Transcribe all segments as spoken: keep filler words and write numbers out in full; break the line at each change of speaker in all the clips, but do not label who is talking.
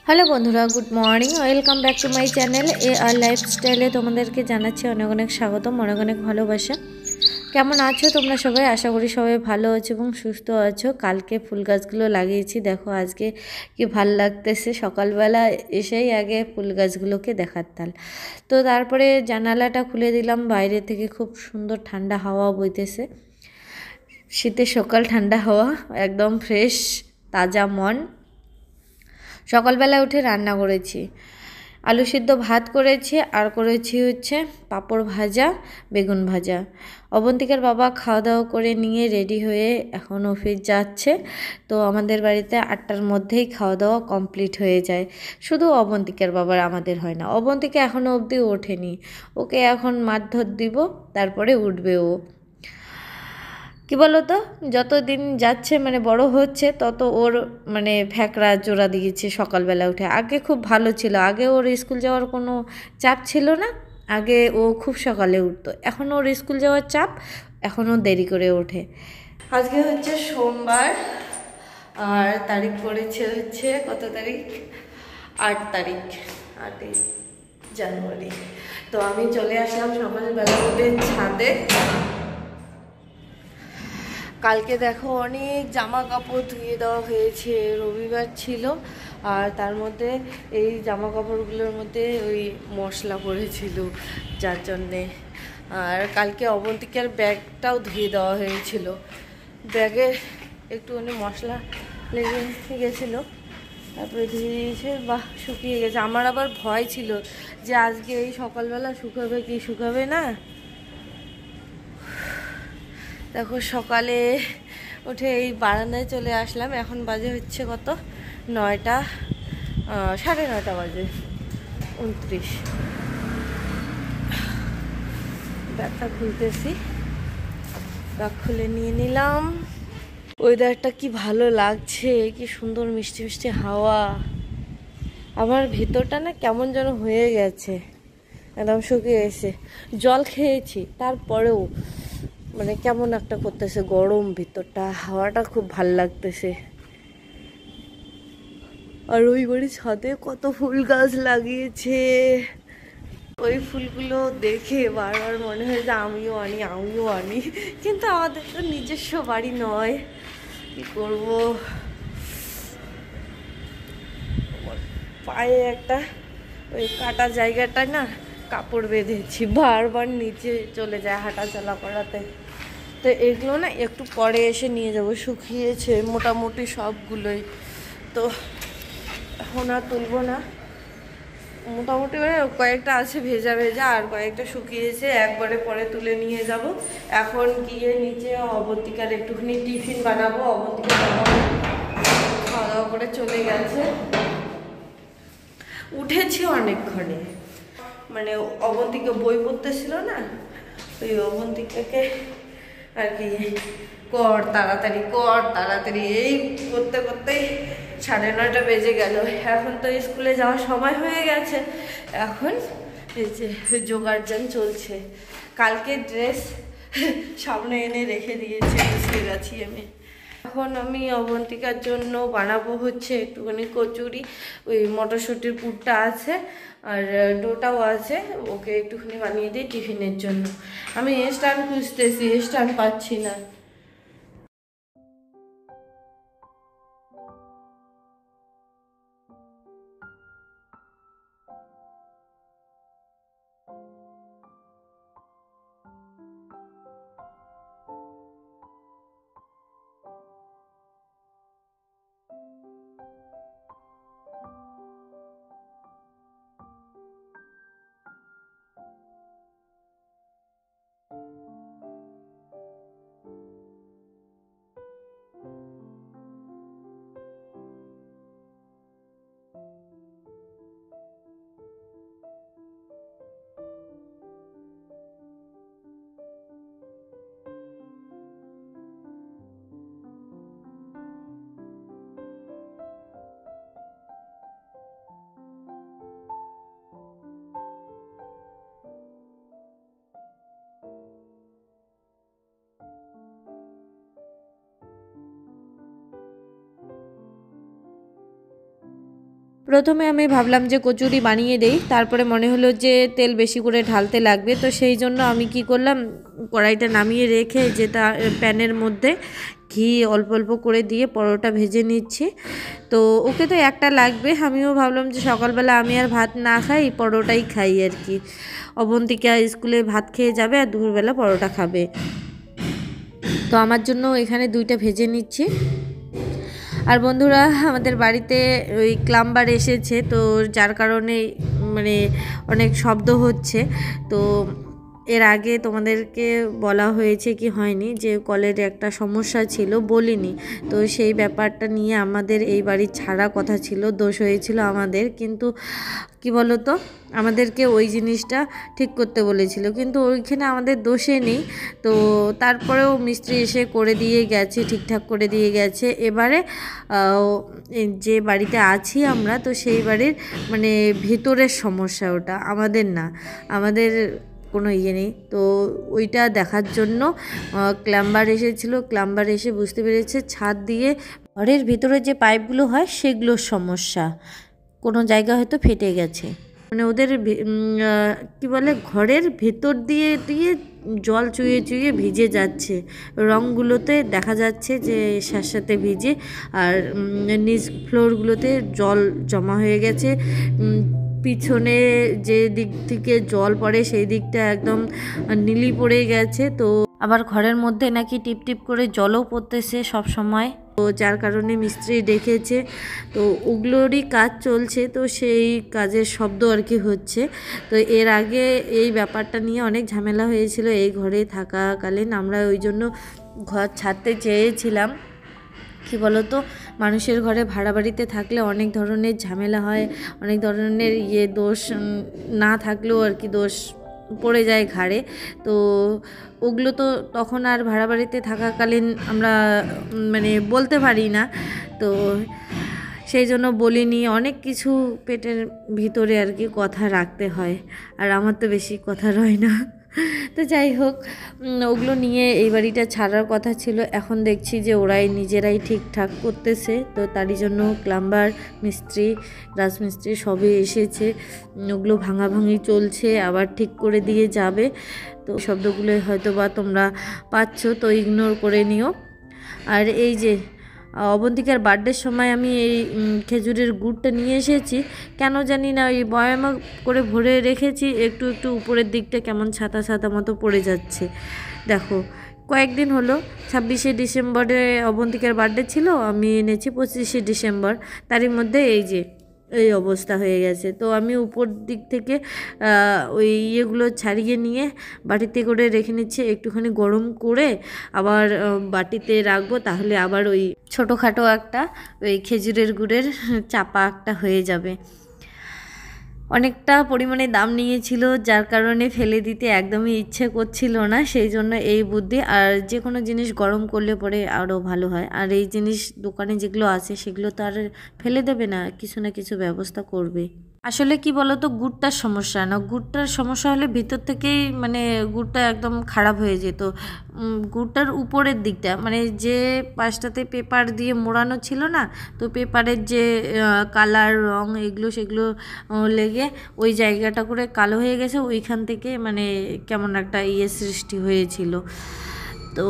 Hello বন্ধুরা, good morning. Welcome back to my channel এ আর লাইফস্টাইলে তোমাদেরকে জানাচ্ছি অনেক অনেক স্বাগতম, অনেক অনেক ভালোবাসা। কেমন আছো তোমরা সবাই? আশা করি সবাই ভালো আছো এবং সুস্থ আছো। কালকে ফুল গাছগুলো লাগিয়েছি, দেখো আজকে কি ভাল লাগতেছে। সকালবেলা এসেই আগে ফুল গাছগুলোকে দেখার তাল। তো তারপরে জানালাটা খুলে দিলাম, বাইরে থেকে খুব সুন্দর ঠান্ডা হাওয়া বইতেছে। শীতের সকাল ঠান্ডা হাওয়া, একদম ফ্রেশ তাজা মন। সকালবেলা উঠে রান্না করেছি, আলু সিদ্ধ ভাত করেছি আর করেছি হচ্ছে পাঁপড় ভাজা, বেগুন ভাজা। অবন্তিকার বাবা খাওয়া দাওয়া করে নিয়ে রেডি হয়ে এখন অফিস যাচ্ছে। তো আমাদের বাড়িতে আটটার মধ্যেই খাওয়া দাওয়া কমপ্লিট হয়ে যায়। শুধু অবন্তিকার বাবার, আমাদের হয় না। অবন্তিকা এখনও অবধি ওঠেনি, ওকে এখন মারধর দিব, তারপরে উঠবে ও। কী বলো তো, যত দিন যাচ্ছে মানে বড় হচ্ছে তত ওর মানে ফ্যাকড়া জোড়া দিয়েছে সকালবেলা উঠে। আগে খুব ভালো ছিল, আগে ওর স্কুল যাওয়ার কোনো চাপ ছিল না, আগে ও খুব সকালে উঠতো। এখন ওর স্কুল যাওয়ার চাপ, এখন ও দেরি করে ওঠে। আজকে হচ্ছে সোমবার আর তারিখ পড়েছে হচ্ছে কত তারিখ, আট তারিখ, আটই জানুয়ারি। তো আমি চলে আসলাম সকালবেলা উঠে ছাদে। কালকে দেখো অনেক জামা কাপড় ধুয়ে দেওয়া হয়েছে, রবিবার ছিল, আর তার মধ্যে এই জামা কাপড়গুলোর মধ্যে ওই মশলা পড়েছিল, যার জন্যে। আর কালকে অবন্তিকার ব্যাগটাও ধুয়ে দেওয়া হয়েছিল, ব্যাগে একটুখানি মশলা লেগে গেছিলো, তারপরে ধুয়ে দিয়েছে, বাহ শুকিয়ে গেছে। আমার আবার ভয় ছিল যে আজকে এই সকালবেলা শুকাবে কি শুকাবে না। দেখো সকালে উঠে এই বারান্দায় চলে আসলাম। এখন বাজে হচ্ছে কত, নয়টা, সাড়ে নয়টা বাজে উনত্রিশ। ব্যাগটা খুলতেছি, ব্যাগ খুলে নিয়ে নিলাম। ওয়েদারটা কি ভালো লাগছে, কি সুন্দর মিষ্টি মিষ্টি হাওয়া। আমার ভেতরটা না কেমন যেন হয়ে গেছে, একদম শুকিয়ে গেছে। জল খেয়েছি তারপরেও মানে কেমন একটা করতেছে, গরম ভিতরটা, হাওয়াটা খুব ভাল লাগতেছে। আর ওই বাড়ির ছাদে কত ফুল গাছ লাগিয়েছে, ওই ফুলগুলো দেখে বারবার মনে হয় যে আমিও আনি আমিও আনি কিন্তু আমাদের তো নিজস্ব বাড়ি নয়, কি করব। পায়ে একটা ওই কাটা জায়গাটায় না কাপড় বেঁধেছি, বারবার নিচে চলে যায় হাঁটা চলা করাতে। তো এগুলো না একটু পরে এসে নিয়ে যাব, শুকিয়েছে মোটামুটি সবগুলোই, তো এখন আর তুলবো না। মোটামুটি মানে কয়েকটা আছে ভেজা ভেজা, আর কয়েকটা শুকিয়েছে, একবারে পরে তুলে নিয়ে যাব। এখন গিয়ে নিচে অবন্তিকার একটুখানি টিফিন বানাবো। অবন্তিকা খাওয়া দাওয়া করে চলে গেছে, উঠেছি অনেকক্ষণে, মানে অবন্তিকা বই পড়তেছিল না, ওই অবন্তিকাকে আর কি কর তাড়াতাড়ি কর তাড়াতাড়ি এই করতে করতেই সাড়ে নয়টা বেজে গেল। এখন তো স্কুলে যাওয়ার সময় হয়ে গেছে, এখন এই যে জোগাড়জান চলছে। কালকে ড্রেস সামনে এনে রেখে দিয়েছি, গুছিয়ে গেছি আমি। এখন আমি অবন্তিকার জন্য বানাবো হচ্ছে একটুখানি কচুরি, ওই মটরশুঁটির পুরটা আছে আর ডোটাও আছে, ওকে একটুখানি বানিয়ে দিই টিফিনের জন্য। আমি স্ট্যান্ড খুঁজতেছি, স্ট্যান্ড পাচ্ছি না। প্রথমে আমি ভাবলাম যে কচুরি বানিয়ে দেই, তারপরে মনে হলো যে তেল বেশি করে ঢালতে লাগবে, তো সেই জন্য আমি কি করলাম, কড়াইটা নামিয়ে রেখে যে তা প্যানের মধ্যে ঘি অল্প অল্প করে দিয়ে পরোটা ভেজে নিচ্ছি। তো ওকে তো একটা লাগবে, আমিও ভাবলাম যে সকালবেলা আমি আর ভাত না খাই, পরোটাই খাই আর কি। অবন্তিকা স্কুলে ভাত খেয়ে যাবে আর দুপুরবেলা পরোটা খাবে, তো আমার জন্য এখানে দুইটা ভেজে নিচ্ছি। আর বন্ধুরা, আমাদের বাড়িতে ওই ক্লাম্বার এসেছে, তো যার কারণে মানে অনেক শব্দ হচ্ছে। তো এর আগে তোমাদেরকে বলা হয়েছে কি হয়নি যে কলের একটা সমস্যা ছিল, বলিনি। তো সেই ব্যাপারটা নিয়ে আমাদের এই বাড়ি ছাড়া কথা ছিল, দোষ হয়েছিল আমাদের। কিন্তু কি বলো তো, আমাদেরকে ওই জিনিসটা ঠিক করতে বলেছিল, কিন্তু ওইখানে আমাদের দোষে নেই। তো তারপরেও মিস্ত্রি এসে করে দিয়ে গেছে, ঠিকঠাক করে দিয়ে গেছে। এবারে যে বাড়িতে আছি আমরা, তো সেই বাড়ির মানে ভেতরের সমস্যা, ওটা আমাদের না, আমাদের কোনো ইয়ে নেই। তো ওইটা দেখার জন্য ক্লাম্বার এসেছিলো। ক্লাম্বার এসে বুঝতে পেরেছে ছাদ দিয়ে ঘরের ভিতরে যে পাইপগুলো হয় সেগুলোর সমস্যা, কোনো জায়গা হয়তো ফেটে গেছে। মানে ওদের কি বলে, ঘরের ভেতর দিয়ে দিয়ে জল চুইয়ে চুইয়ে ভিজে যাচ্ছে, রঙগুলোতে দেখা যাচ্ছে যে সাথে ভিজে, আর নিচ ফ্লোরগুলোতে জল জমা হয়ে গেছে। পিছনে যে দিক থেকে জল পড়ে সেই দিকটা একদম নীলি পড়ে গেছে। তো আবার ঘরের মধ্যে নাকি টিপ টিপ করে জলও পড়তেছে সব সময়, তো যার কারণে মিস্ত্রি ডেকেছে। তো ওগুলোরই কাজ চলছে, তো সেই কাজের শব্দ আর কি হচ্ছে। তো এর আগে এই ব্যাপারটা নিয়ে অনেক ঝামেলা হয়েছিল এই ঘরে থাকাকালীন। আমরা ওই জন্য ঘর ছাড়তে চেয়েছিলাম। কি বলো তো, মানুষের ঘরে ভাড়া বাড়িতে থাকলে অনেক ধরনের ঝামেলা হয়, অনেক ধরনের ইয়ে দোষ না থাকলেও আর কি দোষ পড়ে যায় ঘাড়ে। তো ওগুলো তো তখন আর ভাড়া বাড়িতে থাকাকালীন আমরা মানে বলতে পারি না, তো সেই জন্য বলিনি। অনেক কিছু পেটের ভিতরে আর কি কথা রাখতে হয়, আর আমার তো বেশি কথা রয় না। তো যাই হোক, ওগুলো নিয়ে এই বাড়িটা ছাড়ার কথা ছিল। এখন দেখছি যে ওরাই নিজেরাই ঠিকঠাক করতেছে, তো তারই জন্য ক্লাম্বার, মিস্ত্রি, রাজমিস্ত্রি সবই এসেছে। ওগুলো ভাঙাভাঙি চলছে, আবার ঠিক করে দিয়ে যাবে। তো শব্দগুলো হয়তো বা তোমরা পাচ্ছ, তো ইগনোর করে নিও। আর এই যে অবন্তিকার বার্থডের সময় আমি এই খেজুরের গুড়টা নিয়ে এসেছি, কেন জানি না ওই বয়ামা করে ভরে রেখেছি, একটু একটু উপরের দিকটা কেমন ছাতা ছাতা মতো পড়ে যাচ্ছে। দেখো, কয়েকদিন হলো, ছাব্বিশে ডিসেম্বরে অবন্তিকার বার্থডে ছিল, আমি এনেছি পঁচিশে ডিসেম্বর, তারই মধ্যে এই যে এই অবস্থা হয়ে গেছে। তো আমি উপর দিক থেকে ওই ইয়েগুলো ছাড়িয়ে নিয়ে বাটিতে করে রেখে নিচ্ছি, একটুখানি গরম করে আবার বাটিতে রাখবো, তাহলে আবার ওই ছোটোখাটো একটা ওই খেজুরের গুড়ের চাপা একটা হয়ে যাবে। অনেকটা পরিমাণে দাম নিয়েছিল, যার কারণে ফেলে দিতে একদমই ইচ্ছে করছিল না, সেই জন্য এই বুদ্ধি। আর যে কোনো জিনিস গরম করলে পরে আরও ভালো হয়। আর এই জিনিস দোকানে যেগুলো আছে সেগুলো তো আর ফেলে দেবে না, কিছু না কিছু ব্যবস্থা করবে। আসলে কি বলতো, গুড়টার সমস্যা না, গুড়টার সমস্যা হলে ভিতর থেকেই মানে গুড়টা একদম খারাপ হয়ে যেত। গুড়টার উপরের দিকটা মানে যে পাশটাতে পেপার দিয়ে মোড়ানো ছিল না, তো পেপারের যে কালার, রং, এগুলো সেগুলো লেগে ওই জায়গাটা করে কালো হয়ে গেছে, ওইখান থেকে মানে কেমন একটা ইয়ে সৃষ্টি হয়েছিল। তো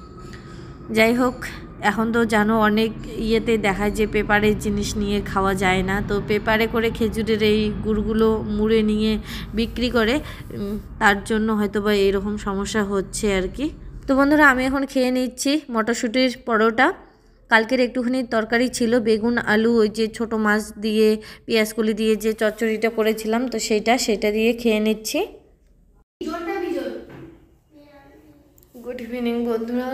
যাই হোক, এখন তো জানো অনেক ইয়েতে দেখায় যে পেপারের জিনিস নিয়ে খাওয়া যায় না, তো পেপারে করে খেজুরের এই গুড়গুলো মুড়ে নিয়ে বিক্রি করে, তার জন্য হয়তো বা এইরকম সমস্যা হচ্ছে আর কি। তো বন্ধুরা, আমি এখন খেয়ে নিচ্ছি মটরশুঁটির পরোটা। কালকের একটুখানি তরকারি ছিল, বেগুন আলু ওই যে ছোটো মাছ দিয়ে পেঁয়াজকলি দিয়ে যে চচ্চড়িটা করেছিলাম, তো সেইটা সেটা দিয়ে খেয়ে নিচ্ছি। গুড ইভিনিং বন্ধুরা,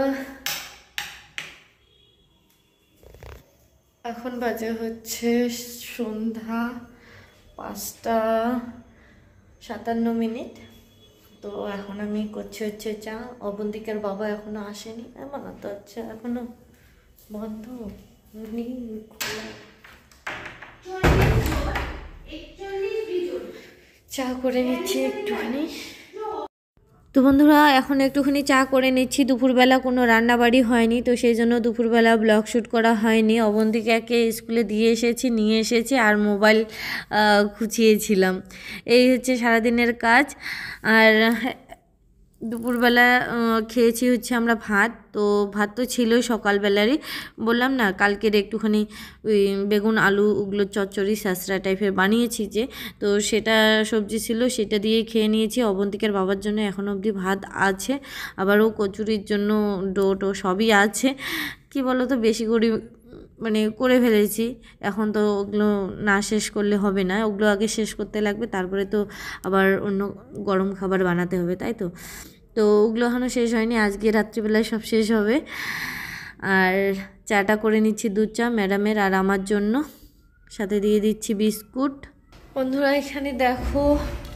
এখন বাজে হচ্ছে সন্ধ্যা পাঁচটা সাতান্ন মিনিট। তো এখন আমি করছি হচ্ছে চা। অবন্তিকার বাবা এখনো আসেনি, এমন তো আচ্ছা এখনো বন্ধ খোলা। চা করে নিচ্ছি একটুখানি। তো বন্ধুরা এখন একটুখানি চা করে নিচ্ছি। দুপুরবেলা কোনো রান্নাবাড়ি হয়নি, তো সেই জন্য দুপুরবেলা ব্লগ শ্যুট করা হয়নি। অবন্তিকাকে স্কুলে দিয়ে এসেছি, নিয়ে এসেছি আর মোবাইল খুঁচিয়েছিলাম। এই হচ্ছে সারাদিনের কাজ। আর দুপুরবেলা খেয়েছি হচ্ছে আমরা ভাত। তো ভাত তো ছিলই সকালবেলারই, বললাম না কালকের একটুখানি ওই বেগুন আলু ওগুলো চচ্চড়ি স্যাঁচড়া টাইপের বানিয়েছি যে, তো সেটা সবজি ছিল, সেটা দিয়ে খেয়ে নিয়েছি। অবন্তিকার বাবার জন্য এখন অবধি ভাত আছে, আবারও কচুরির জন্য ডো টো সবই আছে। কি বলো তো, বেশি করে মানে করে ফেলেছি, এখন তো ওগুলো না শেষ করলে হবে না, ওগুলো আগে শেষ করতে লাগবে, তারপরে তো আবার অন্য গরম খাবার বানাতে হবে, তাই তো তো ওগুলো এখনও শেষ হয়নি, আজকে রাত্রিবেলায় সব শেষ হবে। আর চাটা করে নিচ্ছি দুধ চা ম্যাডামের আর আমার জন্য, সাথে দিয়ে দিচ্ছি বিস্কুট। বন্ধুরা এখানে দেখো,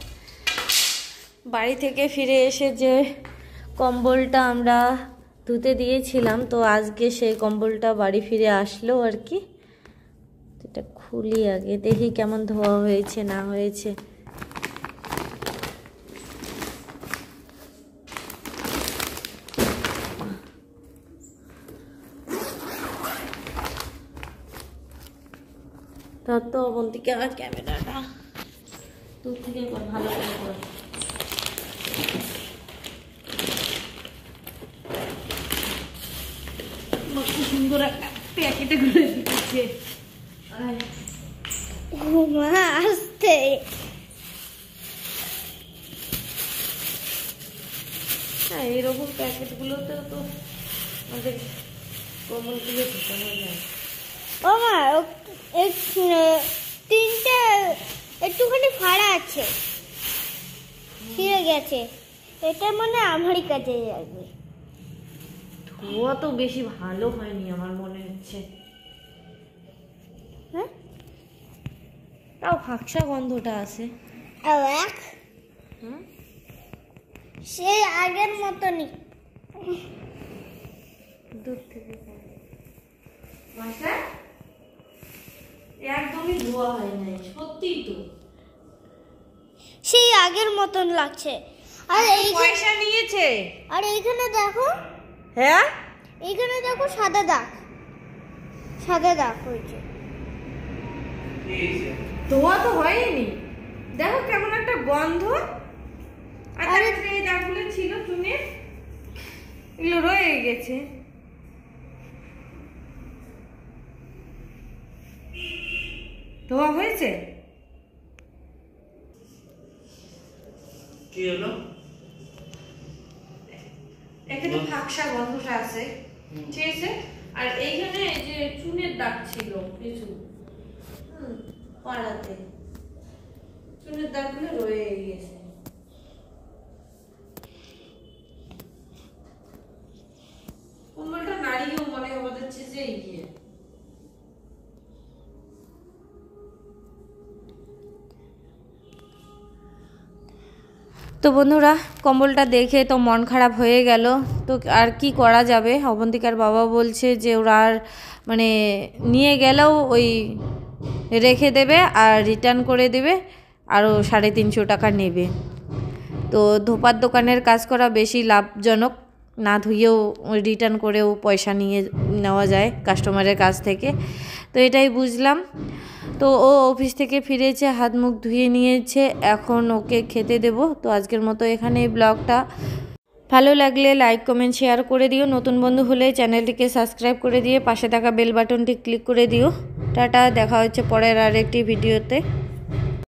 বাড়ি থেকে ফিরে এসে যে কম্বলটা আমরা ধুতে দিয়েছিলাম, তো আজকে সেই কম্বলটা বাড়ি ফিরে আসলো আর কি। এটা খুলি আগে, দেখি কেমন ধোয়া হয়েছে না হয়েছে। তার তো অবন্তিকে আর ক্যামেরাটা দূর থেকে ভালো করে করে খুব সুন্দর একটা প্যাকেটে করে দিচ্ছে।
আসতে
হ্যাঁ, এরকম প্যাকেটগুলোতে তো আমাদের কম্বলগুলো ঢুকানো যায়।
ও মা, তিনটে একটুখানি ফাড়া আছে, ছিঁড়ে গেছে, এটা মানে আমারই কাছে যাবে।
ধোয়া তো বেশি ভালো হয়নি আমার মনে হচ্ছে,
হ্যাঁ
তাও ফাঁকসা গন্ধটা আছে।
হুম, সেই আগের মতনই
দূর থেকে একদমই ধোয়া হয় নাই, সত্যি তো
সেই আগের মতন লাগছে। আর এই
পয়সা নিয়েছে,
আর এইখানে দেখো,
হ্যাঁ
এইখানে দেখো সাদা দাগ, সাদা দাগ হয়েছে।
ধোয়া তো হয়নি, দেখো কেমন একটা গন্ধ। আর এই দাগগুলো ছিল চুনের, এগুলো রয়ে গেছে। ধোয়া হয়েছে,
কি হলো?
এখানে ফাঁকসা গন্ধটা আছে, ঠিক আছে। আর এইখানে যে চুনের দাগ ছিল কিছু পাড়াতে, চুনের দাগগুলো রয়ে গেছে। কম্বলটা নাড়িয়েও মনে হবে যাচ্ছে যে ইয়ে তো বন্ধুরা, কম্বলটা দেখে তো মন খারাপ হয়ে গেল। তো আর কি করা যাবে, অবন্তিকার বাবা বলছে যে ওরা আর মানে নিয়ে গেলেও ওই রেখে দেবে আর রিটার্ন করে দেবে, আরও সাড়ে তিনশো টাকা নেবে। তো ধোপার দোকানের কাজ করা বেশি লাভজনক, না ধুয়েও রিটার্ন করেও পয়সা নিয়ে নেওয়া যায় কাস্টমারের কাছ থেকে। তো এটাই বুঝলাম। তো ও অফিস থেকে ফিরেছে, হাত মুখ ধুয়ে নিয়েছে, এখন ওকে খেতে দেব। তো আজকের মতো এখানে এই ব্লগটা, ভালো লাগলে লাইক কমেন্ট শেয়ার করে দিও, নতুন বন্ধু হলে চ্যানেলটিকে সাবস্ক্রাইব করে দিয়ে পাশে থাকা বেল বাটনটি ক্লিক করে দিও। টাটা, দেখা হচ্ছে পরের আরেকটি ভিডিওতে।